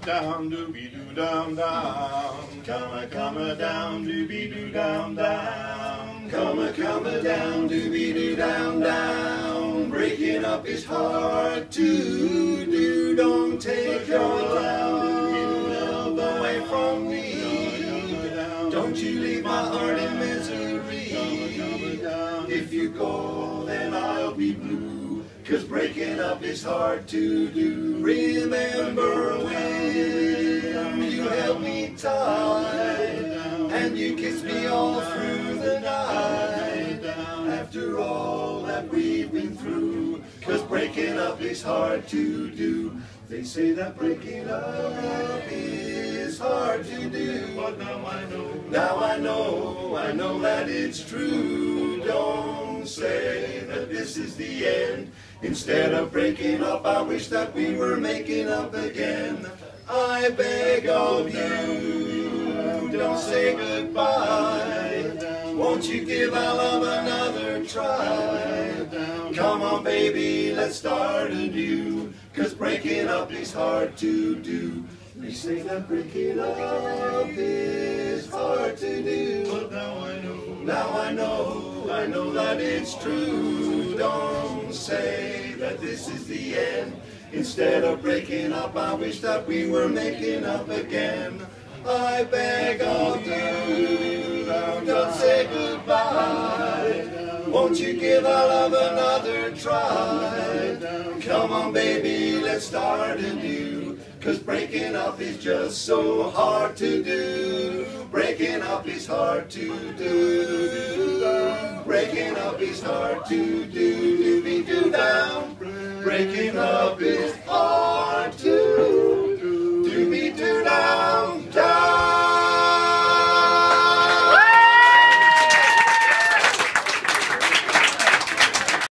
Down doobie doo down down, come a down doobie doo down down, come a down doobie doo down down. Breaking up is hard to do. Don't take your love away from me. Don't you leave my heart in misery. If you go, then I'll be blue. 'Cause breaking up is hard to do. Remember when you held me tight and you kissed me all through the night. After all that we've been through, 'cause breaking up is hard to do. They say that breaking up is hard to do, but now I know that it's true. Don't say that this is the end. Instead of breaking up, I wish that we were making up again. I beg of you, don't say goodbye. Won't you give our love another try? Come on baby, let's start anew. 'Cause breaking up is hard to do. They say that breaking up is hard to do, but now I know that it's true. Don't say that this is the end. Instead of breaking up, I wish that we were making up again. I beg of you, don't say goodbye. Won't you give our love another try? Come on baby, let's start anew. 'Cause breaking up is just so hard to do. Breaking up is hard to do. Breaking up is hard to do. Doobie doo down. Breaking up is hard.